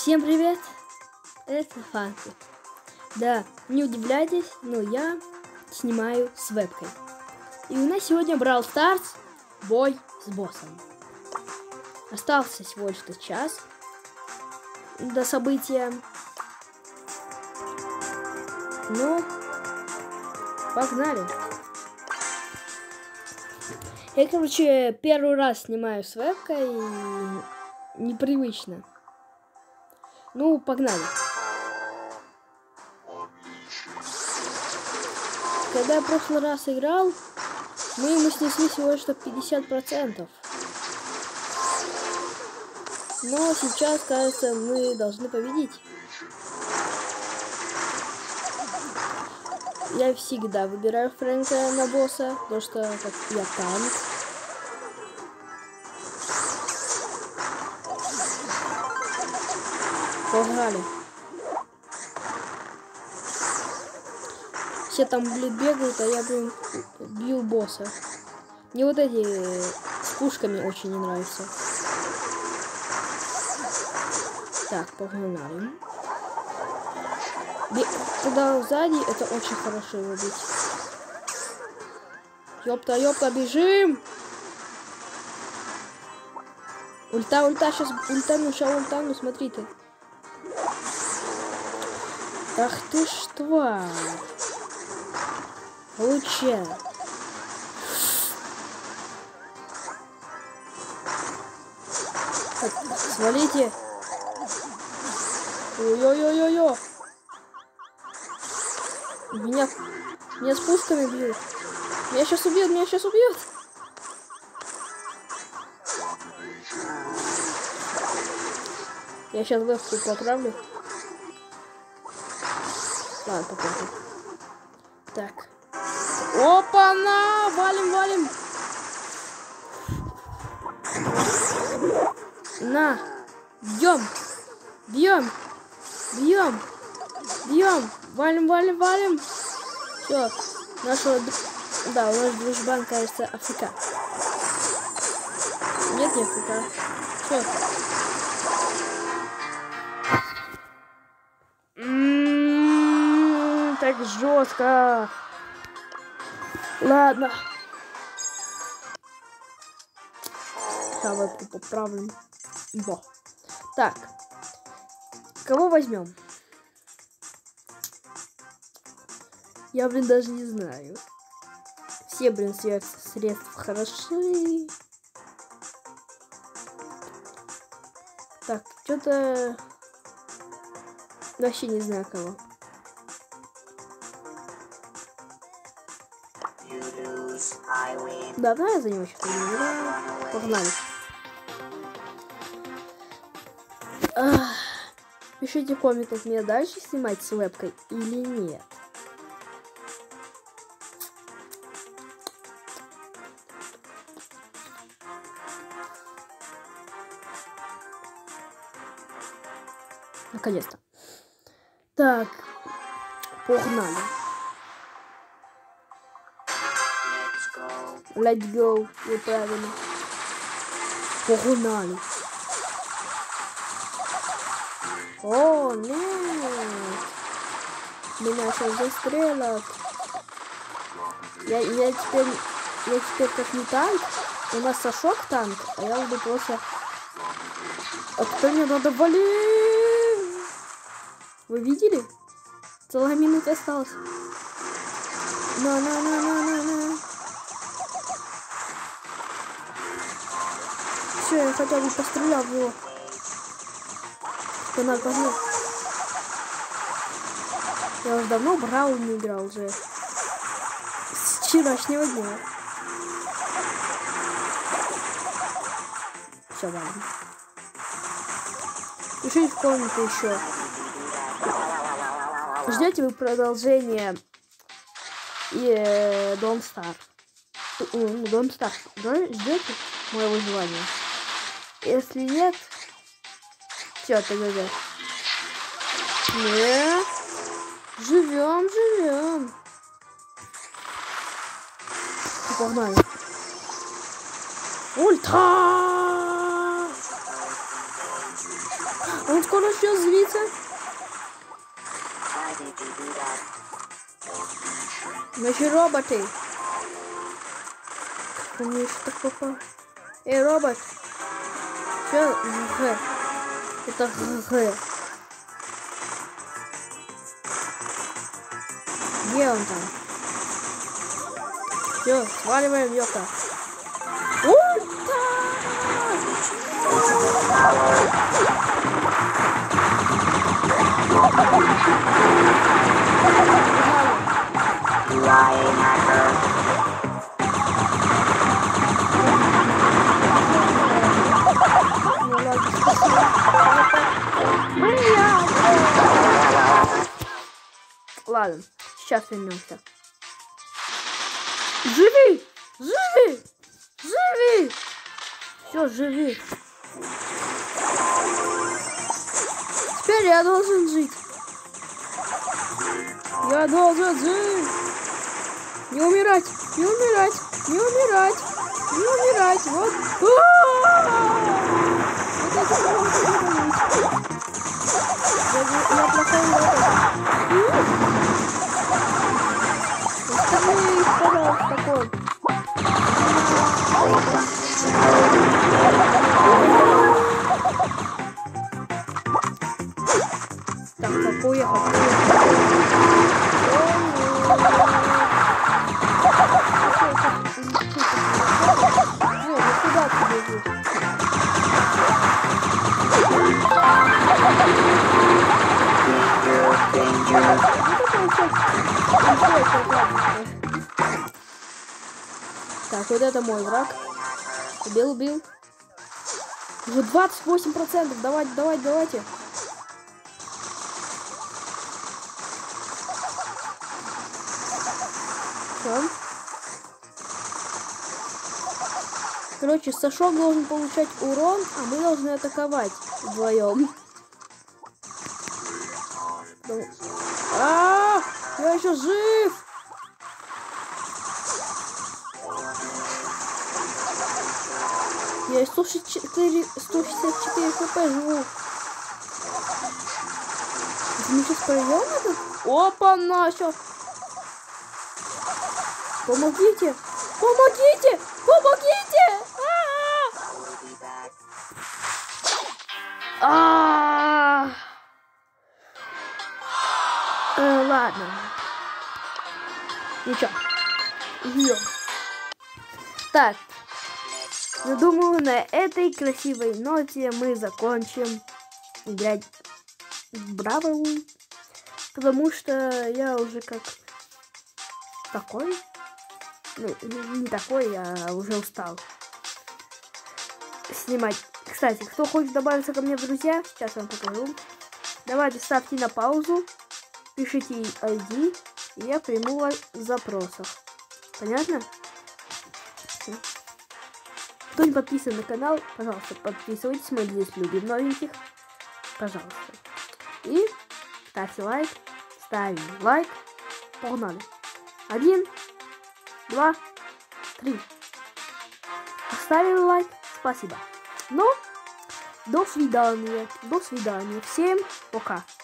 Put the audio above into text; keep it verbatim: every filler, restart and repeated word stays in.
Всем привет! Это Фанки. Да, не удивляйтесь, но я снимаю с вебкой. И у нас сегодня Brawl Stars бой с боссом. Остался всего лишь час до события. Ну, погнали. Я, короче, первый раз снимаю с вебкой, и непривычно. Ну, погнали. Когда я в прошлый раз играл, мы ему снесли всего лишь пятьдесят процентов. Но сейчас, кажется, мы должны победить. Я всегда выбираю Фрэнка на босса, потому что как я танк. Погнали. Все там, блин, бегают, а я, блин, бью босса. Мне вот эти с пушками очень не нравятся. Так, погнали. Бе Туда сзади, это очень хорошо его бить. Ёпта, ёпта, бежим! Ульта, ульта, сейчас ультану, сейчас ультану, смотри ты. Ах ты ж тварь. Получай. Свалите. Ой-ой-ой-ой-ой. Меня, меня с пушками бьют. Меня сейчас убьют, меня сейчас убьют. Я сейчас вебку поправлю. Ладно, попробуем. Так. Опа-на! Валим, валим! На! Бьем! Бьем! Бьем! Бьем! Валим, валим, валим! Все. Нашего... Да, у нас дружбан, кажется, АФК. Нет, не АФК. Все. Так жестко. Ладно. Давай поправим. Во. Так. Кого возьмем? Я, блин, даже не знаю. Все, блин, средства хороши. Так, что-то... Вообще не знаю кого. Да, давай я за него что-то не играю. Погнали. Ах, пишите в комментах, мне дальше снимать с вебкой или нет. Наконец-то. Так, погнали. Let's go. И правильно. Погнали. О, нет. Меня сейчас застрелят. Я, я теперь, я теперь как не танк. У нас Сашок танк, а я буду просто... А кто мне надо валить? Вы видели? Целая минута осталась. На-на-на-на-на-на. Все, я хотя бы пострелял в его. Канал погнал. Я уже давно Brawl не играл уже. С вчерашнего дня. Все, ладно. Пишите в комменты еще. Ждете вы продолжение и э, Don't Starve. Ну, Don't Starve. Ждете моего желания? Если нет, все, ты ГГ. Нет. Живем, живем. Погнали. Ульта! Он скоро все злится. Наши роботы. Конечно, так попал. Эй, робот. Все, Г. Это Г. Где он там? Все, сваливаем, ёпта. Ладно, сейчас вернемся. Живи! Живи! Живи! Все, живи. Теперь я должен жить. Я должен жить. Не умирать, не умирать, не умирать, не умирать. Вот. Я плохой робот. Остави их, пожалуйста, такой. Так, какой я, какой я. Не, ну куда ты бежишь? Так, вот это мой враг. Убил, убил. Уже двадцать восемь процентов. Давайте, давайте, давайте. Все. Короче, Сашок должен получать урон, а мы должны атаковать вдвоем. А, я еще жив. Я сто шестьдесят четыре хп живу. Мы сейчас пройдем этот? Опа, наша! Помогите! Помогите! Помогите! А-а-а! Э, ладно. Ничего. Идем. Так. Ну, думаю, на этой красивой ноте мы закончим играть в Бравл. Потому что я уже как такой. Ну, не такой, я уже устал снимать. Кстати, кто хочет добавиться ко мне в друзья, сейчас вам покажу. Давайте ставьте на паузу, пишите ай ди, и я приму вас в запросах. Понятно? Кто не подписан на канал, пожалуйста, подписывайтесь, мы здесь любим новеньких. Пожалуйста. И ставьте лайк, ставим лайк. Погнали. Один, два, три. Поставили лайк. Спасибо. Ну, до свидания. До свидания. Всем пока.